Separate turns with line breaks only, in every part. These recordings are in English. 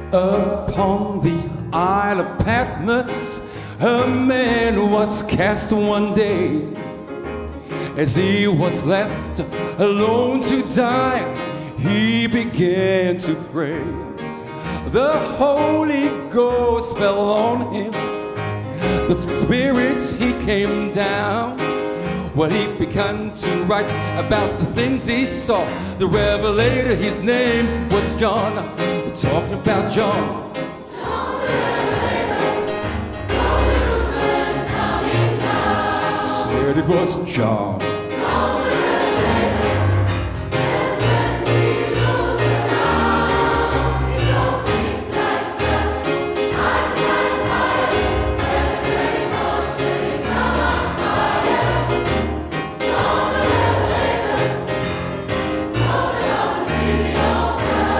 Upon the Isle of Patmos, a man was cast one day. As he was left alone to die, he began to pray. The Holy Ghost fell on him. The spirits, he came down. Well, he began to write about the things he saw. The Revelator, his name was John. We're talking about John.
John the Revelator, saw Jerusalem coming down.
Said it was John.
John the Revelator, and when he looked around, he saw things like brass, eyes like fire, and a great voice saying, "Come up higher." John the Revelator, holding on the city of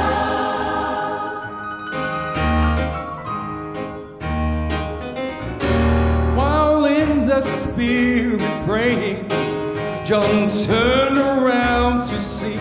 God.
While in the Spirit praying, John turned around to see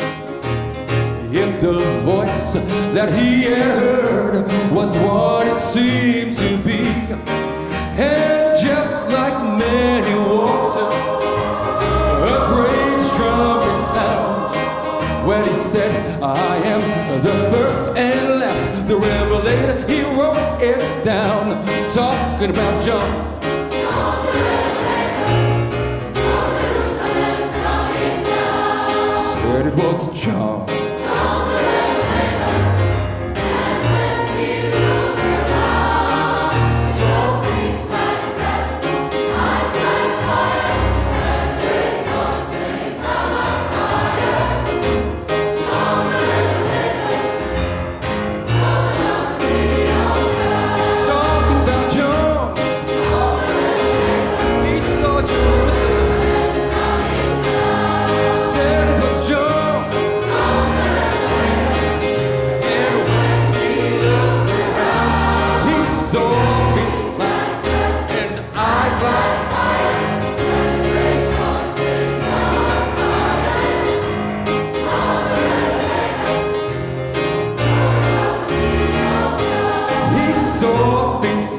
if the voice that he had heard was what it seemed to be. And just like many waters, a great trumpet sound, when he said, "I am the first and last." The Revelator, he wrote it down, talking about John.
John the Revelator, saw Jerusalem coming down.
Said it was John.
John the Revelator, and when he looked around, saw things like brass, eyes like fire, and a great voice saying, "Come up higher." John the Revelator, holding on the city of God.
Talking about John.
John the Revelator,
He saw Jerusalem.
coming down.
Said it was John.
John the Revelator,
And when he looked around, he saw feet like
brass,
and eyes like
fire, and a great voice saying, "Come up higher." John the Revelator, holding on the city of God.
he saw feet